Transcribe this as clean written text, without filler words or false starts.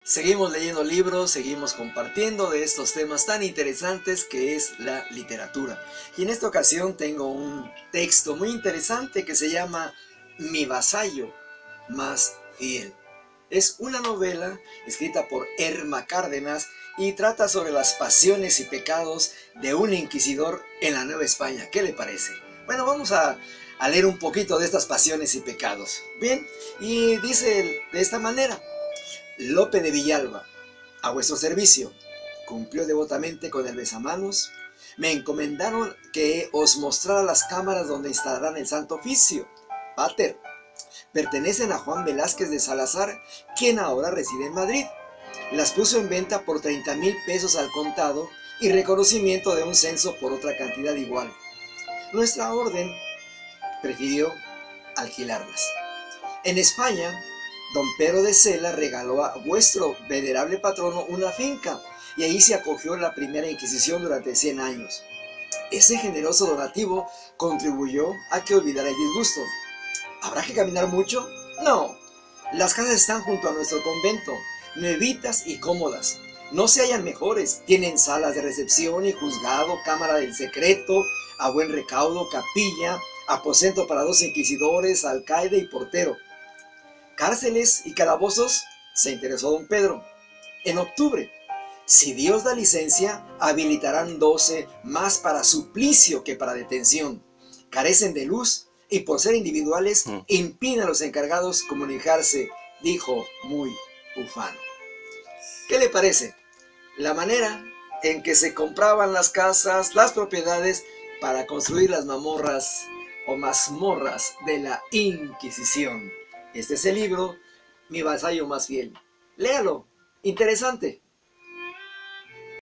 Seguimos leyendo libros, seguimos compartiendo de estos temas tan interesantes que es la literatura. Y en esta ocasión tengo un texto muy interesante que se llama Mi vasallo más fiel. Es una novela escrita por Erma Cárdenas y trata sobre las pasiones y pecados de un inquisidor en la Nueva España. ¿Qué le parece? Bueno, vamos a leer un poquito de estas pasiones y pecados. Bien, y dice de esta manera: Lope de Villalba, a vuestro servicio. Cumplió devotamente con el besamanos. Me encomendaron que os mostrara las cámaras donde instalarán el Santo Oficio. Pater, pertenecen a Juan Velázquez de Salazar, quien ahora reside en Madrid. Las puso en venta por 30,000 pesos al contado y reconocimiento de un censo por otra cantidad igual. Nuestra orden prefirió alquilarlas. En España, don Pedro de Cela regaló a vuestro venerable patrono una finca y ahí se acogió la primera Inquisición durante 100 años. Ese generoso donativo contribuyó a que olvidara el disgusto. ¿Habrá que caminar mucho? No. Las casas están junto a nuestro convento, nuevitas y cómodas. No se hallan mejores. Tienen salas de recepción y juzgado, cámara del secreto, a buen recaudo, capilla, aposento para 2 inquisidores, alcaide y portero. Cárceles y calabozos, se interesó don Pedro. En octubre, si Dios da licencia, habilitarán 12 más para suplicio que para detención. Carecen de luz y por ser individuales impiden a los encargados comunicarse, dijo muy ufano. ¿Qué le parece? La manera en que se compraban las casas, las propiedades para construir las mamorras o mazmorras de la Inquisición. Este es el libro Mi vasallo más fiel. Léalo, interesante.